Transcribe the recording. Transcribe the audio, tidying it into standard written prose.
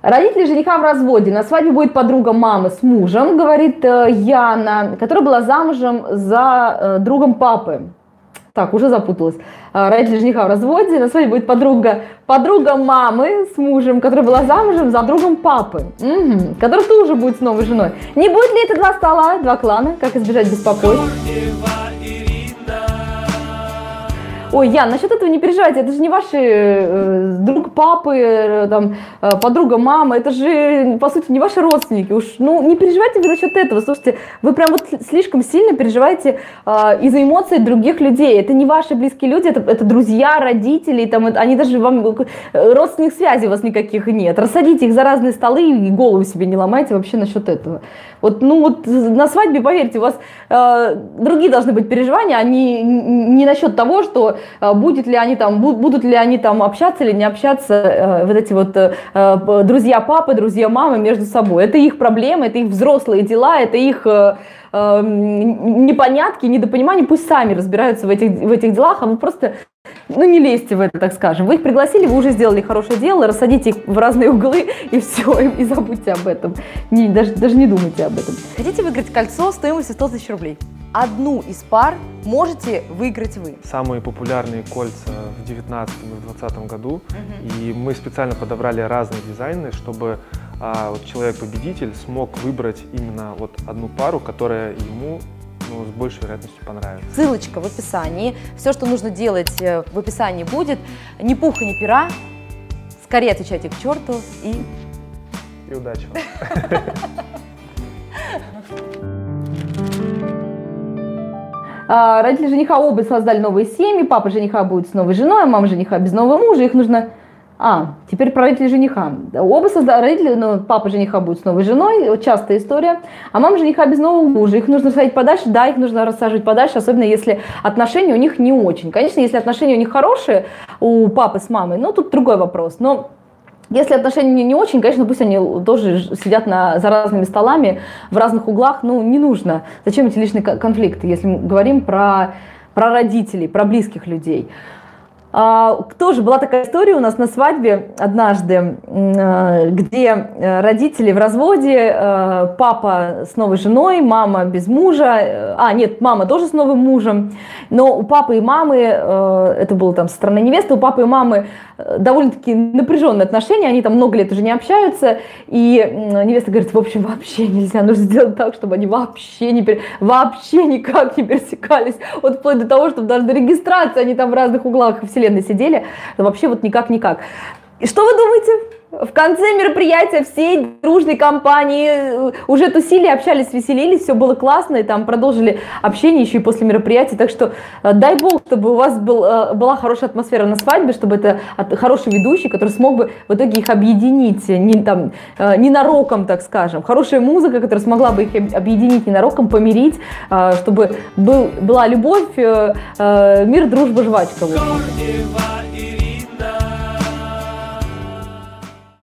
Родители жениха в разводе. На свадьбе будет подруга мамы с мужем, говорит Яна, которая была замужем за другом папы. Так, уже запуталась. Родители жениха в разводе. На свадьбе будет подруга мамы с мужем, которая была замужем за другом папы. Угу. Которая тоже будет с новой женой. Не будет ли это 2 стола, 2 клана? Как избежать беспокойства? Ой, Ян, насчет этого не переживайте, это же не ваши друг папы, там, подруга мамы, это же, по сути, не ваши родственники. Уж, ну, не переживайте вы насчет этого, слушайте, вы прям вот слишком сильно переживаете из-за эмоций других людей. Это не ваши близкие люди, это друзья, родители, там, они даже вам, родственных связей у вас никаких нет. Рассадите их за разные столы и голову себе не ломайте вообще насчет этого. Вот, ну, вот на свадьбе, поверьте, у вас другие должны быть переживания, а не насчет того, что будут ли они там общаться или не общаться, вот эти вот друзья папы, друзья мамы между собой. Это их проблемы, это их взрослые дела, это их непонятки, недопонимания. Пусть сами разбираются в этих делах, а вы просто, ну, не лезьте в это, так скажем. Вы их пригласили, вы уже сделали хорошее дело, рассадите их в разные углы и все, и забудьте об этом. Даже не думайте об этом. Хотите выиграть кольцо стоимостью 100 000 рублей? Одну из пар можете выиграть вы. Самые популярные кольца в 2019 и 2020 году. И мы специально подобрали разные дизайны, чтобы вот человек-победитель смог выбрать именно вот одну пару, которая ему с большей вероятностью понравится. Ссылочка в описании. Все, что нужно делать, в описании будет. Ни пуха, ни пера. Скорее отвечайте к черту и удачи вам. Родители жениха оба создали новые семьи, папа жениха будет с новой женой, а мама жениха без нового мужа, их нужно... теперь про родителей жениха. Оба родители, папа жениха будет с новой женой, частая история, а мама жениха без нового мужа, их нужно рассадить подальше, да, их нужно рассаживать подальше, особенно если отношения у них не очень. Конечно, если отношения у них хорошие, у папы с мамой, тут другой вопрос, но... Если отношения не очень, конечно, пусть они тоже сидят за разными столами, в разных углах, не нужно. Зачем эти личные конфликты, если мы говорим про родителей, про близких людей? Тоже была такая история у нас на свадьбе однажды, где родители в разводе, папа с новой женой, мама без мужа, нет, мама тоже с новым мужем, но у папы и мамы, это было там со стороны невесты, у папы и мамы довольно-таки напряженные отношения, они там много лет уже не общаются, и невеста говорит, в общем, вообще нельзя, нужно сделать так, чтобы они вообще никак не пересекались, вот вплоть до того, чтобы даже до регистрации они там в разных углах вселенной сидели, вообще вот никак. И что вы думаете? В конце мероприятия всей дружной компании уже тусили, общались, веселились, все было классно, и там продолжили общение еще и после мероприятия. Так что дай бог, чтобы у вас была хорошая атмосфера на свадьбе, чтобы это хороший ведущий, который смог бы в итоге их объединить, ненароком, так скажем. Хорошая музыка, которая смогла бы их объединить ненароком, помирить, чтобы была любовь, мир, дружба, жвачка.